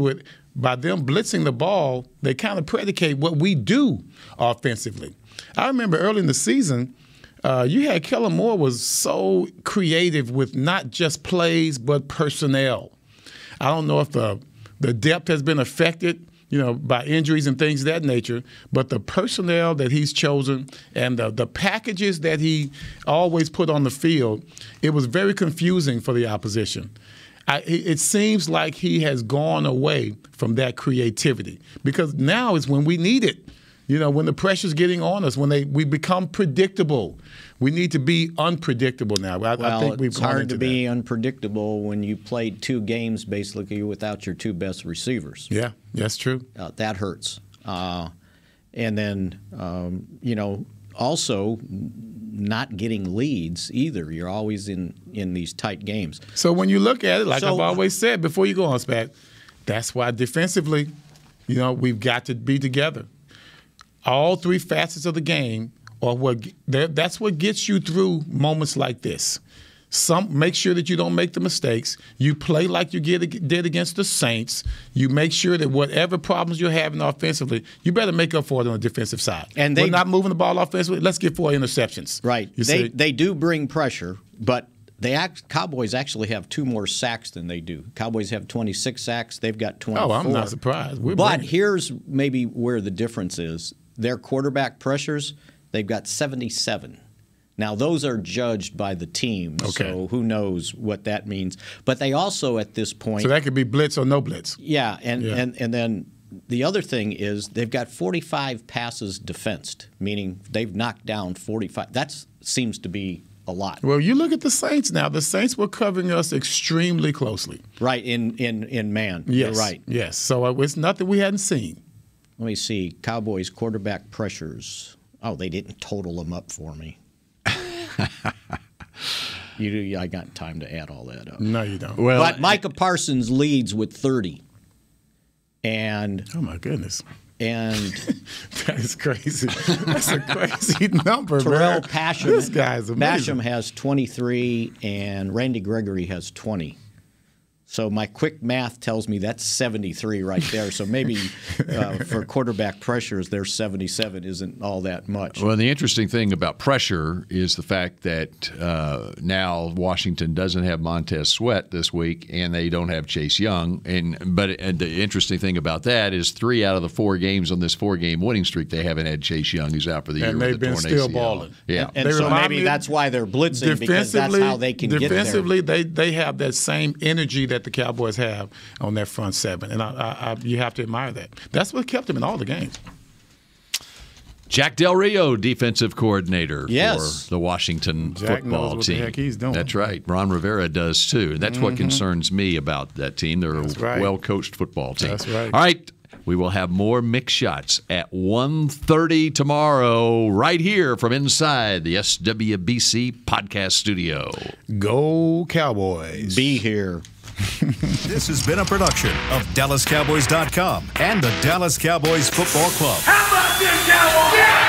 [SPEAKER 7] by them blitzing the ball, they kind of predicate what we do offensively. I remember early in the season, you had Kellen Moore was so creative with not just plays but personnel. I don't know if the depth has been affected, by injuries and things of that nature, but the personnel that he's chosen and the packages that he always put on the field, it was very confusing for the opposition. It seems like he has gone away from that creativity because now is when we need it. When the pressure's getting on us, when we become predictable. We need to be unpredictable now. I think we've
[SPEAKER 6] it's hard to be unpredictable when you played 2 games basically without your 2 best receivers.
[SPEAKER 7] Yeah, that's true.
[SPEAKER 6] That hurts. And then, also not getting leads either. You're always in these tight games.
[SPEAKER 7] So when you look at it, like I've always said before you go on, Spat, that's why defensively, we've got to be together. All 3 facets of the game are that's what gets you through moments like this. Make sure that you don't make the mistakes. You play like you did against the Saints. You make sure that whatever problems you're having offensively, you better make up for it on the defensive side. And we're not moving the ball offensively. Let's get 4 interceptions.
[SPEAKER 6] Right. They do bring pressure, but Cowboys actually have 2 more sacks than they do. Cowboys have 26 sacks. They've got 24.
[SPEAKER 7] Oh, I'm not surprised.
[SPEAKER 6] But here's maybe where the difference is. Their quarterback pressures, they've got 77. Now, those are judged by the team, so who knows what that means. But they also, at this point—
[SPEAKER 7] So that could be blitz or no blitz.
[SPEAKER 6] Yeah, and then the other thing is they've got 45 passes defensed, meaning they've knocked down 45. That seems to be a lot.
[SPEAKER 7] Well, you look at the Saints now. The Saints were covering us extremely closely.
[SPEAKER 6] Right, in man.
[SPEAKER 7] Yes,
[SPEAKER 6] you're right.
[SPEAKER 7] Yes, so it's nothing we hadn't seen.
[SPEAKER 6] Let me see. Cowboys quarterback pressures. Oh, they didn't total them up for me. I got time to add all that up.
[SPEAKER 7] No, you don't.
[SPEAKER 6] Well, but Micah Parsons leads with 30. And
[SPEAKER 7] oh my goodness.
[SPEAKER 6] And
[SPEAKER 7] that is crazy. That's a crazy number,
[SPEAKER 6] Terrell
[SPEAKER 7] man.
[SPEAKER 6] Basham.
[SPEAKER 7] This guy's amazing.
[SPEAKER 6] Basham has 23 and Randy Gregory has 20. So my quick math tells me that's 73 right there. So maybe for quarterback pressures, their 77 isn't all that much.
[SPEAKER 5] Well, the interesting thing about pressure is the fact that now Washington doesn't have Montez Sweat this week, and they don't have Chase Young. But the interesting thing about that is 3 out of the 4 games on this 4-game winning streak, they haven't had Chase Young, who's out for the year.
[SPEAKER 7] And they've been still balling.
[SPEAKER 5] Yeah,
[SPEAKER 6] and so maybe that's why they're blitzing, because that's how they can get there.
[SPEAKER 7] Defensively, they have that same energy that the Cowboys have on their front 7, and you have to admire that. That's what kept them in all the games.
[SPEAKER 5] Jack Del Rio, defensive coordinator
[SPEAKER 6] yes.
[SPEAKER 5] for the Washington
[SPEAKER 7] Jack
[SPEAKER 5] football
[SPEAKER 7] knows
[SPEAKER 5] team.
[SPEAKER 7] What the heck he's doing.
[SPEAKER 5] That's right. Ron Rivera does too. And that's what concerns me about that team. They're a well-coached football team.
[SPEAKER 7] That's right.
[SPEAKER 5] All right. We will have more Mick Shots at 1:30 tomorrow right here from inside the SWBC podcast studio.
[SPEAKER 7] Go Cowboys.
[SPEAKER 6] Be here.
[SPEAKER 4] This has been a production of DallasCowboys.com and the Dallas Cowboys Football Club.
[SPEAKER 15] How about this, Cowboys? Yeah!